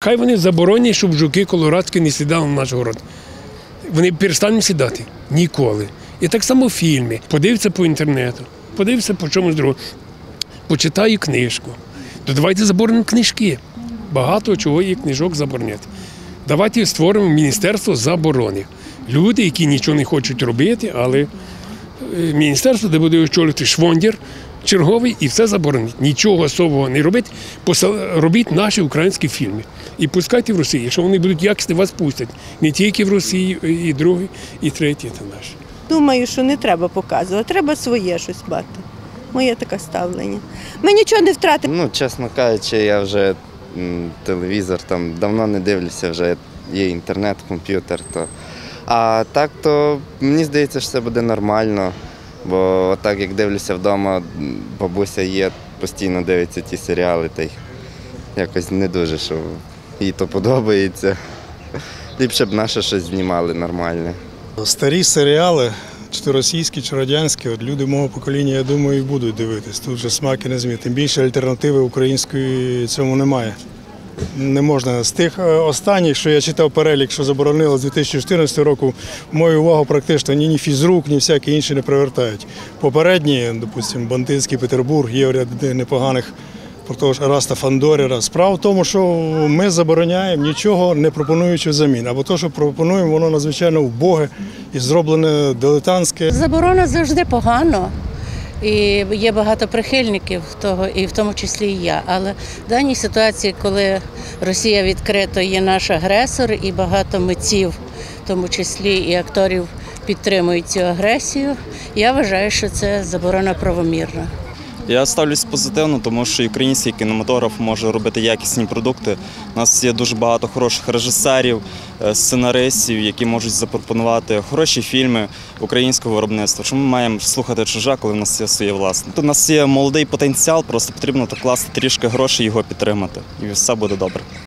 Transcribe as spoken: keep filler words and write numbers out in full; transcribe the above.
Хай вони заборонять, щоб жуки колорадські не сідали на наш город. Вони перестануть сідати ніколи. І так само фільми. Подивиться по інтернету, подивиться по чомусь другому. Почитаю книжку. То давайте заборонимо книжки. Багато чого є книжок заборонити. Давайте створимо Міністерство заборони. Люди, які нічого не хочуть робити, але міністерство, де буде очолювати швондір черговий, і все заборонить. Нічого особого не робить, робіть наші українські фільми. І пускайте в Росію. Якщо вони будуть якісні, вас пустять. Не тільки в Росії, і другий, і третій, це наш. Думаю, що не треба показувати, треба своє щось мати. Моє таке ставлення. Ми нічого не втратимо. Ну, чесно кажучи, я вже м, телевізор там давно не дивлюся, вже є інтернет, комп'ютер. То. А так, то мені здається, що це буде нормально, бо так як дивлюся вдома, бабуся є, постійно дивиться ті серіали, та й якось не дуже, що їй то подобається. Ліпше б наше щось знімали нормальне. Старі серіали, чи російські, чи радянські, от люди мого покоління, я думаю, і будуть дивитись. Тут вже смаки не зміни. Тим більше альтернативи української цьому немає. Не можна. З тих останніх, що я читав перелік, що заборонили з дві тисячі чотирнадцятого року, мою увагу практично ні, ні фізрук, ні всякі інші не привертають. Попередні, допустимо, Бандитський Петербург, є ряд непоганих, про того ж Ераста Фандоріра. Справа в тому, що ми забороняємо, нічого не пропонуючи взамін. Або те, що пропонуємо, воно надзвичайно вбоге і зроблене дилетантське. Заборона завжди погано. І є багато прихильників того, і в тому числі і я. Але в даній ситуації, коли Росія відкрито є наш агресор, і багато митців, в тому числі і акторів, підтримують цю агресію, я вважаю, що це заборона правомірна. Я ставлюсь позитивно, тому що український кінематограф може робити якісні продукти. У нас є дуже багато хороших режисерів, сценаристів, які можуть запропонувати хороші фільми українського виробництва. Чому ми маємо слухати чуже, коли в нас є своє власне? У нас є молодий потенціал, просто потрібно докласти трішки грошей, його підтримати, і все буде добре.